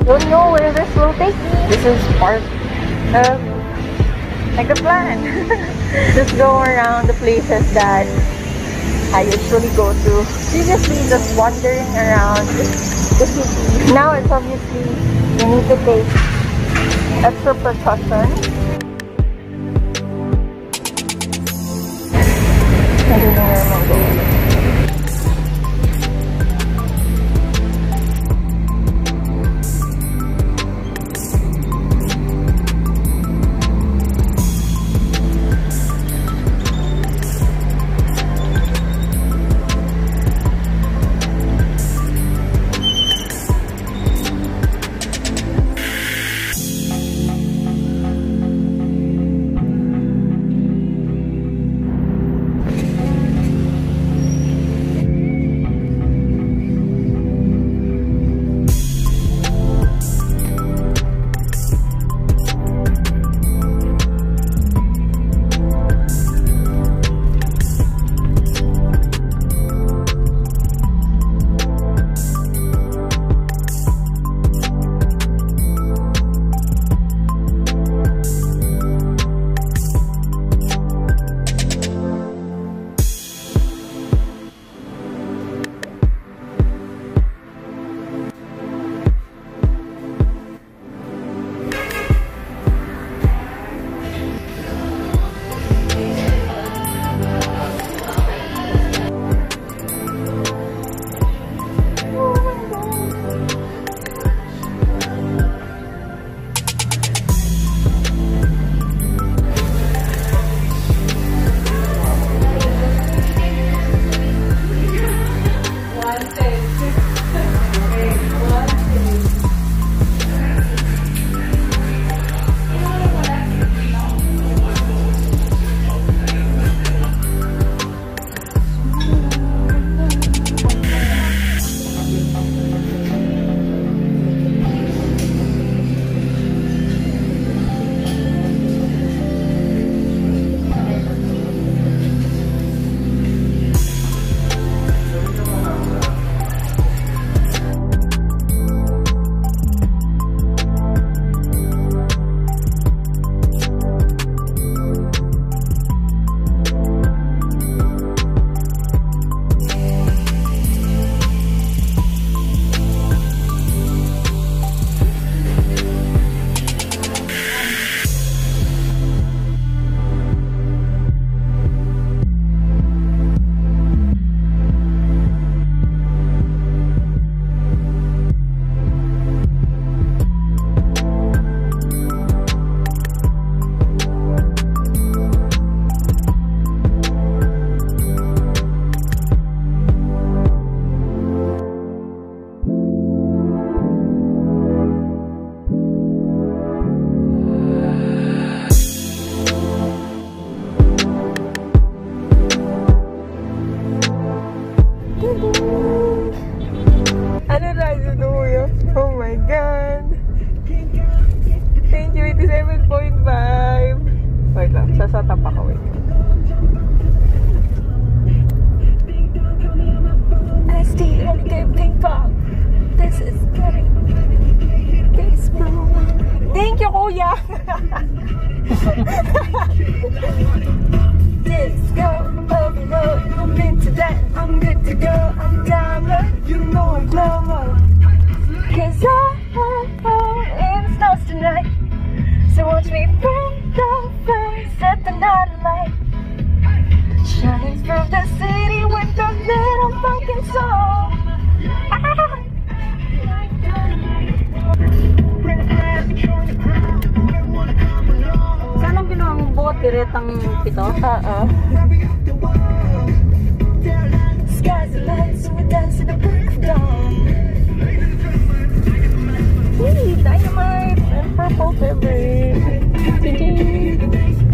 Don't know where this will take me. This is part of like the plan. Just go around the places that I usually go to. Previously, just wandering around the city. Now it's obviously you need to take extra precaution. I don't know where I'm going. Oh my God! Thank you, 87.5! Wait lang, sasatap ako, wait. SD, ping pong. This is getting peaceful. Thank you, kuya! Disco overload. I'm into that. I'm good to go. I'm diamond. You know I'm glamour. Cause it starts tonight. So watch me bring the fire, set the night alight. Shining through the city with a little fucking soul. Saan ang ginawa mong buot? Diretang pito? Skies are light, so we dance in the break of dawn. Hey, dynamite and purple fabric.